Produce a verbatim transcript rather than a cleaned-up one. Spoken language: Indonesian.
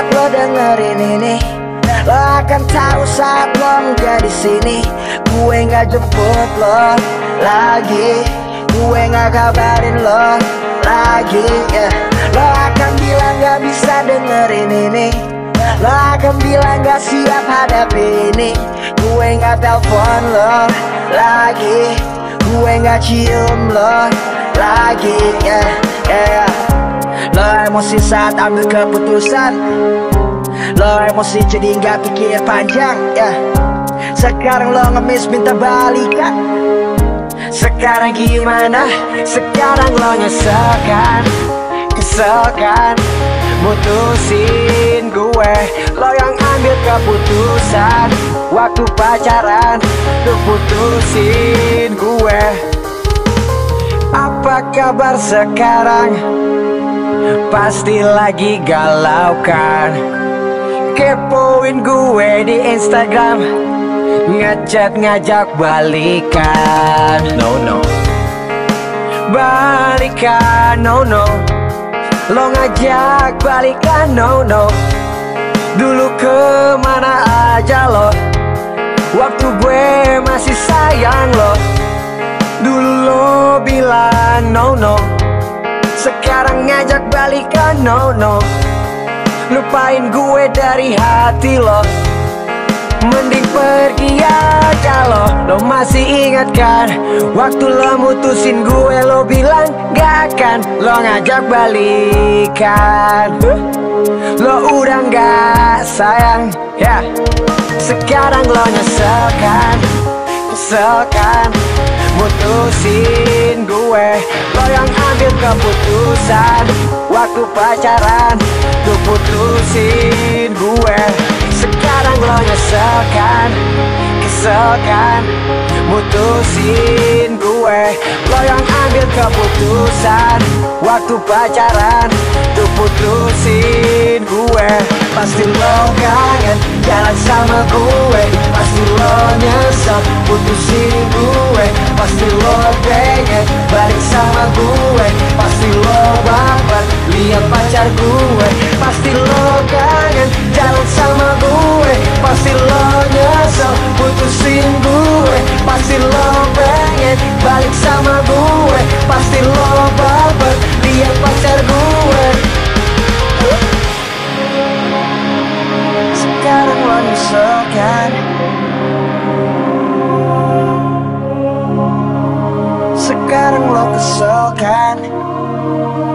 saat lo dengerin ini, lo akan tahu saat lo nggak di sini. Gue nggak jemput lo lagi, gue nggak kabarin lo lagi, yeah. Lo akan bilang nggak bisa dengerin ini, lo akan bilang gak siap hadapi ini. Gue gak telepon lo lagi, gue gak cium lo lagi, yeah, yeah. Lo emosi saat ambil keputusan, lo emosi jadi gak pikir panjang, yeah. Sekarang lo ngemis minta balikan. Sekarang gimana? Sekarang lo nyesel kan? Kesel kan? Mutusin gue, lo yang ambil keputusan. Waktu pacaran, tuh putusin gue. Apa kabar sekarang? Pasti lagi galau kan? Kepoin gue di Instagram, ngechat ngajak balikan. No no, balikan, no no. Lo ngajak balikan, no no. Dulu kemana aja lo? Waktu gue masih sayang lo. Dulu lo bilang no no, sekarang ngajak balikan, no no. Lupain gue dari hati lo, mending pergi aja lo. Lo masih ingat kan? Waktu lo mutusin gue, lo bilang gak akan. Lo ngajak balikan, lo udah gak sayang, ya yeah. Sekarang lo nyesel kan? Nyesel kan? Mutusin gue, lo yang ambil keputusan. Waktu pacaran, tuh putusin gue. Sekarang lo nyesel kan? Kesel kan? Mutusin gue, lo yang ambil keputusan. Waktu pacaran, tuh putusin gue. Pasti lo kangen jalan sama gue, pasti lo nyesel putusin gue. Pasti lo pengen balik sama gue, pasti lo baper lihat pacar gue. Pasti lo kangen jalan sama gue, pasti lo nyesel putusin gue. Pasti lo pengen balik sama gue, pasti lo baper lihat pacar gue. Sekarang lo nyesel kan? Sekarang lo kesel kan?